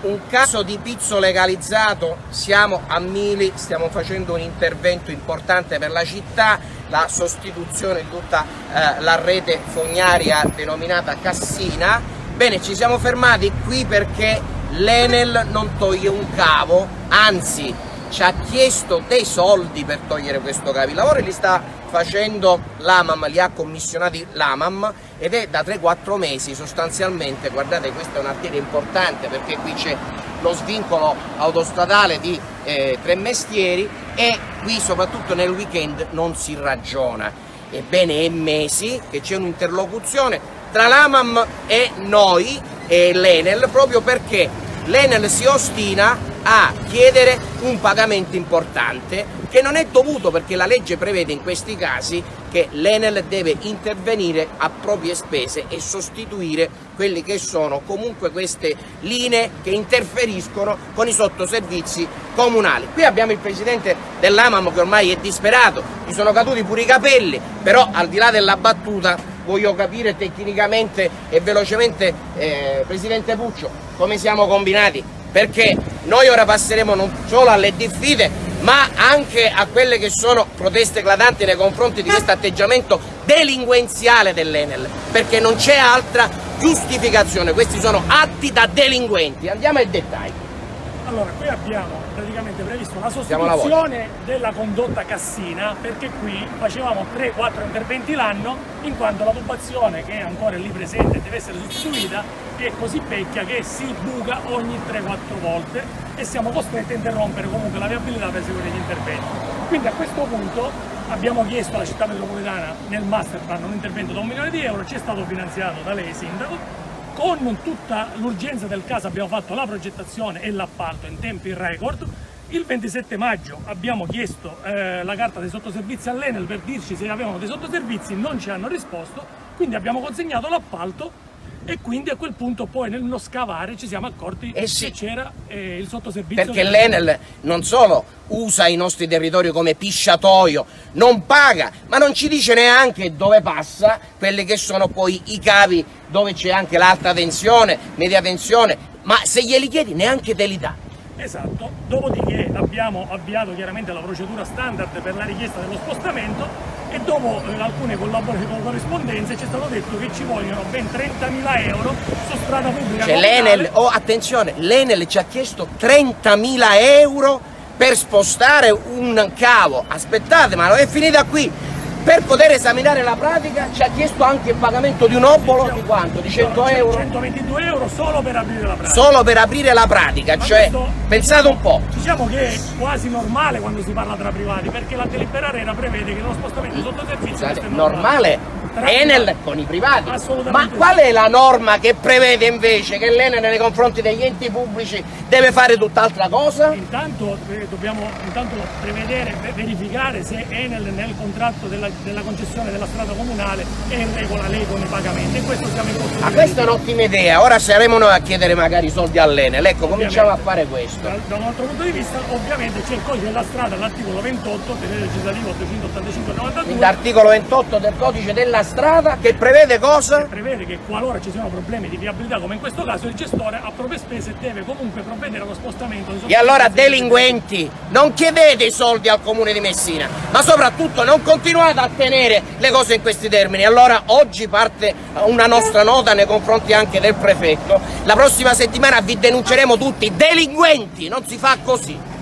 un caso di pizzo legalizzato, siamo a Mili, stiamo facendo un intervento importante per la città, la sostituzione di tutta la rete fognaria denominata Cassina. Bene, ci siamo fermati qui perché l'Enel non toglie un cavo, anzi ci ha chiesto dei soldi per togliere questo cavo. I lavori li sta facendo l'AMAM, li ha commissionati l'AMAM ed è da 3-4 mesi sostanzialmente. Guardate, questa è un'arteria importante perché qui c'è lo svincolo autostradale di Tremestieri e qui soprattutto nel weekend non si ragiona. Ebbene, è mesi che c'è un'interlocuzione tra l'AMAM e noi e l'Enel, proprio perché l'Enel si ostina a chiedere un pagamento importante che non è dovuto, perché la legge prevede in questi casi che l'Enel deve intervenire a proprie spese e sostituire quelli che sono comunque queste linee che interferiscono con i sottoservizi comunali. Qui abbiamo il presidente dell'AMAM che ormai è disperato, gli sono caduti pure i capelli, però al di là della battuta voglio capire tecnicamente e velocemente, presidente Puccio, come siamo combinati, perché noi ora passeremo non solo alle diffide ma anche a quelle che sono proteste eclatanti nei confronti di questo atteggiamento delinquenziale dell'Enel, perché non c'è altra giustificazione, questi sono atti da delinquenti. Andiamo ai dettagli. Allora, qui abbiamo praticamente previsto la sostituzione della condotta Cassina, perché qui facevamo 3-4 interventi l'anno, in quanto la tubazione che è ancora lì presente deve essere sostituita è così vecchia che si buca ogni 3-4 volte e siamo costretti a interrompere comunque la viabilità per eseguire gli interventi. Quindi a questo punto abbiamo chiesto alla città metropolitana nel master plan un intervento da 1 milione di euro, ci è stato finanziato da lei sindaco. Con tutta l'urgenza del caso abbiamo fatto la progettazione e l'appalto in tempi record. Il 27 maggio abbiamo chiesto la carta dei sottoservizi all'Enel per dirci se avevano dei sottoservizi, non ci hanno risposto, quindi abbiamo consegnato l'appalto e quindi a quel punto poi nello scavare ci siamo accorti che c'era il sottoservizio. Perché l'Enel non solo usa i nostri territori come pisciatoio, non paga, ma non ci dice neanche dove passa quelli che sono poi i cavi dove c'è anche l'alta tensione, media tensione, ma se glieli chiedi neanche te li dà. Esatto, dopodiché abbiamo avviato chiaramente la procedura standard per la richiesta dello spostamento e dopo alcune corrispondenze ci è stato detto che ci vogliono ben 30.000 euro su strada pubblica. Cioè l'Enel, attenzione, l'Enel ci ha chiesto 30.000 euro per spostare un cavo. Aspettate, ma non è finita qui. Per poter esaminare la pratica ci ha chiesto anche il pagamento di un obolo di quanto? Di 100 euro? 122 euro solo per aprire la pratica. Solo per aprire la pratica, ma cioè pensate un po'. Diciamo che è quasi normale quando si parla tra privati, perché la delibera ARERA prevede che lo spostamento sotto servizio è normale. Enel con i privati, ma sì. Qual è la norma che prevede invece che l'Enel nei confronti degli enti pubblici deve fare tutt'altra cosa? Intanto dobbiamo prevedere, verificare se Enel nel contratto della concessione della strada comunale è in regola lei con i pagamenti, e questo siamo in corso di verifica. Questa è un'ottima idea, ora saremo noi a chiedere magari soldi all'Enel, ecco, cominciamo a fare questo. Da un altro punto di vista ovviamente c'è il codice della strada, l'articolo 28 del legislativo 885/92. Quindi l'articolo 28 del codice della strada che prevede cosa? Che prevede che qualora ci siano problemi di viabilità come in questo caso il gestore a proprie spese deve comunque provvedere allo spostamento. E allora delinquenti, non chiedete i soldi al comune di Messina, ma soprattutto non continuate a tenere le cose in questi termini. Allora oggi parte una nostra nota nei confronti anche del prefetto, la prossima settimana vi denunceremo tutti, delinquenti, non si fa così.